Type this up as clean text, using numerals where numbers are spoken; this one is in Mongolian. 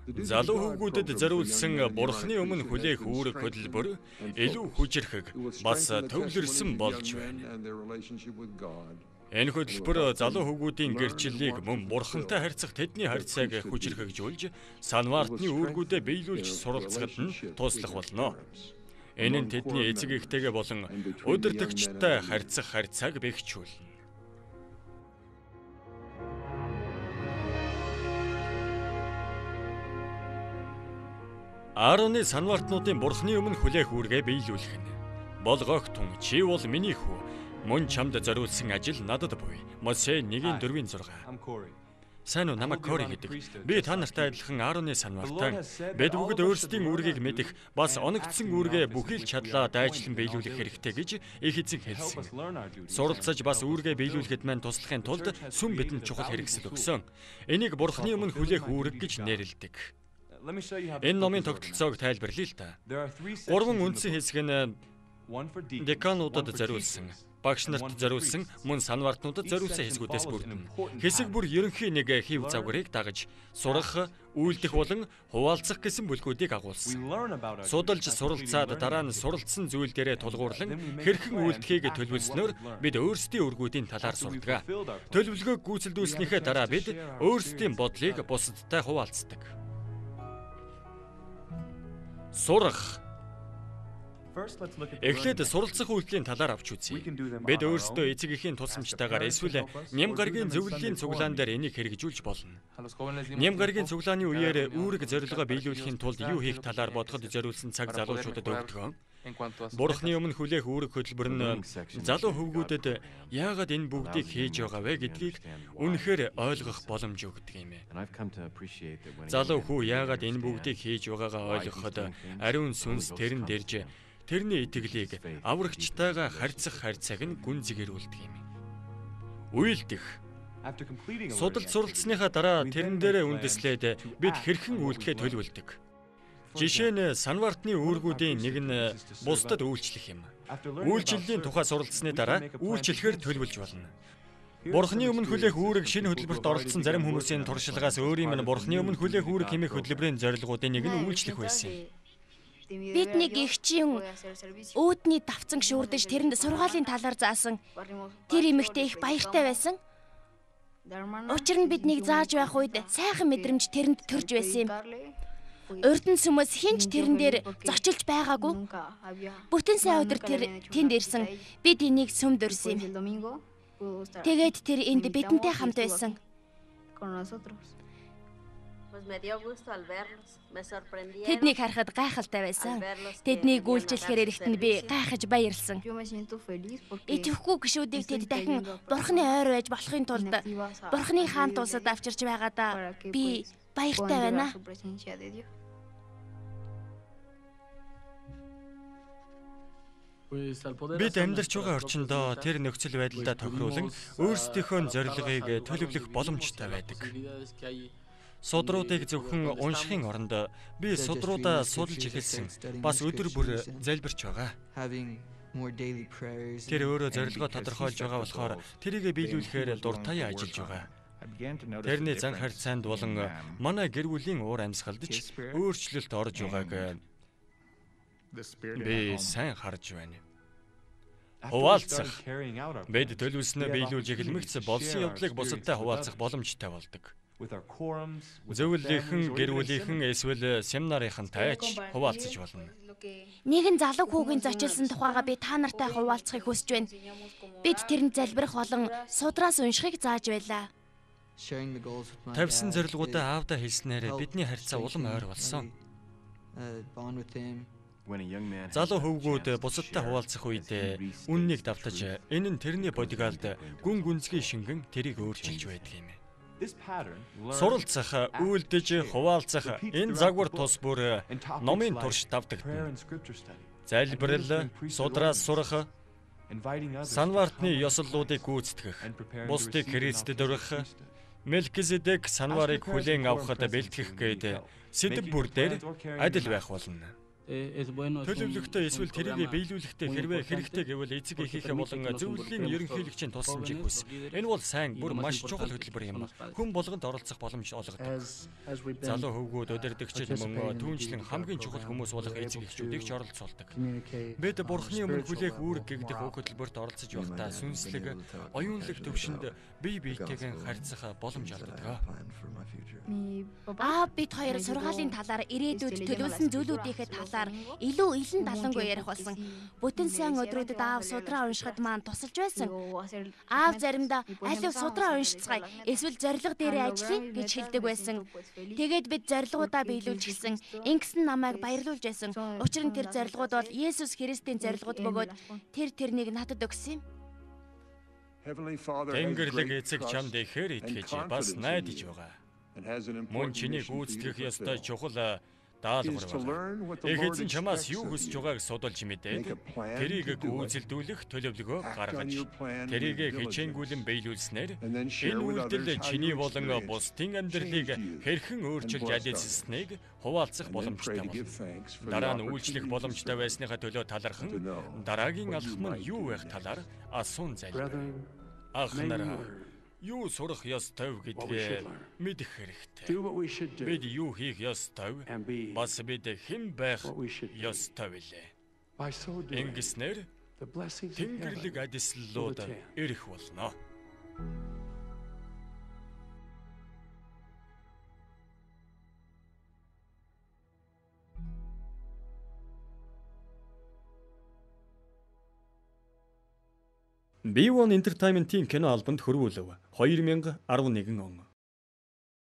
Залуу хүүгүүдэд зориулсан Бурхны өмнө хүлээх үүрэг хөдөлбөр илүү хүчирхэг бас төвлөрсөн болж байна. Энэ хөдөлбөр залуу хүүгүүдийн гэрчлэлийг мөн Бурхантай харьцах тэдний харьцааг хүчирхэгжүүлж, санваартны үүргүүдэд биелүүлж суралцахад нь туслах болно. Энэ нь тэдний эцэг эхтэйгээ болон удирдагчтай харьцах харьцааг бэхжүүлнэ. Аароны санваартнуудын Бурхны өмнө хүлээх үүргээ биелүүлэх нь бол гогтун чи бол миний хүү, мөн чамд зориулсан ажил надад буй. Мосе 1:4-6. Сайн уу, намайг Кори гэдэг. Би та нартай адилхан Аароны санвартаа. Бид бүгд өөрсдийн үүргийг мэдэх, бас оногдсон үүргээ бүхий л чадлаа дайчлан биелүүлэх хэрэгтэй гэж их эзэн хэлсэн. Суралцаж бас үүргээ биелүүлэхэд мань туслахын тулд сүм бидэнд чухал хэрэгсэл өгсөн. Энийг Бурхны өмнө хүлээх үүрэг гэж нэрлэдэг. Энэ номын тогтолцоог тайлбарлая л да. 3 үндсэн хэсэг нь декануудад зориулсан, багш нарт зориулсан, мөн санваартнуудад зориулсан хэсгүүдээс бүрдэнэ. Хэсэг бүр ерөнхий нэг хэв загварыг дагаж, сурах, үйлдэх болон хуваалцах гэсэн бүлгүүдийг агуулсан. Судалж суралцаад дараа нь суралцсан зүйл дээрээ тулгуурлан хэрхэн үйлдэхийг төлөвлөснөөр бид өөрсдийн үргүүдийн талаар сурдаг. Төлөвлөгөөг гүйцэлдүүлснийхээ дараа бид өөрсдийн бодлыг бусадтай хуваалцдаг. Сурах. Эхлээд суралцах үйлдэлийн талаар авч үзье. Бид өөрсдөө эцэг эхийн тусламжтайгаар эсвэл ням гарагийн зөвлөлийн цуглаан дээр энийг хэрэгжүүлж болно. Ням гарагийн цуглааны үеэр үүрэг зорилгоо биелүүлэхийн тулд юу хийх талаар бодоход зориулсан цаг залуучуудад өгдөг. Бурхны өмнө хүлээх үүрэг хөтөлбөр нь залуу хөвгүүдэд яагаад энэ бүгдийг хийж байгаа вэ гэдгийг үнэхээр ойлгох боломж өгдөг юм. Залуу хүү яагаад энэ бүгдийг хийж байгаагаа ойлгоход ариун сүнс тэрэн дэрж тэрний итгэлийг аврагчтайгаа харьцах харьцааг нь гүн зэгэрүүлдэг юм. Үйлдэх. Судалж суралцсныхаа дараа тэрэн дээрээ үндэслээд бид хэрхэн үйлдэхээ төлөвлөдөг. Жишээ нь санваартны үүргүүдийн нэг нь бусдад үйлчлэх юм. Үйлчлэлийн тухай суралцсны дараа үйлчлэхээр төлөвлөж болно. Бурхны өмнө хүлээх үүрэг шинэ хөтөлбөрт оролцсон зарим хүмүүсийн туршлагаас өөр юм нь Бурхны өмнө хүлээх үүрэг хэмээх хөтөлбөрийн зорилгоудын нэг нь үйлчлэх байсан юм. Бид нэг эгчийн үүдний давцан шүүрдэж тэрэнд сургаалын талаар заасан. Тэр эмэгтэй их баяртай байсан. Учир нь биднийг зааж байх үед сайхан мэдрэмж тэрэнд төрж байсан юм. Урд нь сүмэс хинч тэрэн дээр зочилж байгаагүй. Бүтэн сайн өдөр тэр тэнд ирсэн. Бид энийг сүмд урьсан юм. Тэгээд тэр энд бидэнтэй хамт байсан. Тэднийг харахад гайхалтай байсан. Тэднийг үйлчлэхээр ирэхэд би гайхаж баярлсан. Идэвхгүй гişүүдийг тэд дахин Бурхны ойр байж болохын тулд Бурхны хаан тусад авчирч байгаадаа би баяртай байна. Бид амьдарч байгаа орчиндөө тэр нөхцөл байдлаа тохируулан өөрсдийнхөө зорилгыг төлөвлөх боломжтой байдаг. Судруудыг зөвхөн уншихын оронд би судруудаа судалж эхэлсэн. Бас өдөр бүр залбирч байгаа. Тэр өөрөө зорилгоо тодорхойлж байгаа болохоор тэрийг биелүүлэхээр дуртай ажиллаж байгаа. Тэрний зан харьцаанд болон манай гэр бүлийн уур амьсгалдч өөрчлөлт орж байгааг би сайн харж байна. Хуваалцах. Бид төлөвлөснөө биелүүлж эхлэмэгц болсон явдлыг бусадтай хуваалцах боломжтой болдог. Зөвлөлийнхэн, гэр бүлийнхэн эсвэл семинарынхантай ч хуваалцаж болно. Нэгэн залуу хүүгийн зочилсон тухайга би та нартай хуваалцахыг хүсэж байна. Бид тэрэнд залбирах болон судраас уншихыг зааж байлаа. Тавьсан зорилгоудаа аавдаа хэлснээр бидний харьцаа улам ойр болсон. Залуу хөвгүүд бусадтай хуваалцах үед үннийг давтаж, энэ нь тэрний бодигалд гүн гүнзгий шингэн тэрийг өөрчилж байдаг юм. Суралцах, үйлдэж, хуваалцах энэ загвар тус бүр номын турш давтагдана. Залбирал, судраас сурах, санваартны ёслолуудыг гүйцэтгэх, бусдыг Христэд урих, Мелкизедек санварыг хүлээн авахад бэлтгэх гээд сэдэв бүр дээр адил байх болно. Төлөвлөгтөө эсвэл тэрийг биелүүлэхдээ хэрвээ хэрэгтэй гэвэл эцэг эхийнхээ болон зөвлөлийн ерөнхийлөгчийн тусламжийг хүс. Энэ бол сайн бүр маш чухал хөтөлбөр юм. Хүн болгонд оролцох боломж олгодог. Залуу хөвгүүд, удирдагчид мөн түүнчлэн хамгийн чухал хүмүүс болох эцэг эхчүүдийг ч оролцуулдаг. Бид Бурхны өмнө хүлээх үүрэг гэгдэх уг хөтөлбөрт оролцож байхдаа сүнслэг, оюунлаг төвшөнд бие биетэйгээ харьцах боломж олгодог. Бид хоёр сургаалын талаар ирээдүйд төлөвлөсөн зүйлүүдийнхээ талаар илүү илэн далангүй ярих болсон. Бүтэн сайн өдрүүдэд аав судраа уншихад маань тусалж байсан. Аав заримдаа алив судраа уншицгаая, эсвэл зорилго дээрээ ажиллая гэж хэлдэг байсан. Тэгээд бид зорилгоудаа биелүүлж гисэн. Ингэсэн намайг баярлуулж байсан. Учир нь тэр зорилгууд бол Есүс Христийн зорилгод бөгөөд тэр тэрнийг надад өгсөн юм. Тэнгэрлэг эцэг чамд ихээр итгэж бас найдаж байгаа. Мөн чиний гүйцэтгэх ёстой чухал даалгавар байна. Эхэзэн чамаас юу хүсэж байгааг судалж мэдээд тэрийг гүйцэлдүүлэх төлөвлөгөө гаргаж тэрийг хичээнгүйлэн биелүүлснээр энэ үйлдэл чиний болон бусдын амьдралыг хэрхэн өөрчилж адилсэснийг хуваалцах боломжтой болно. Дараа нь үйлчлэх боломжтой байсныхаа төлөө талархан дараагийн алхам нь юу байх талаар асуун залбир. Ах нараа, юу сурах ёстой гэдгээ мэдэх хэрэгтэй. Бид юу хийх ёстой, бас бид хэн байх ёстой вэ? Ингэснээр Тэнгэрлэг адислууд ирэх болно. B1 Entertainment-ийн кино албанд хөрвүүлв 2011 он.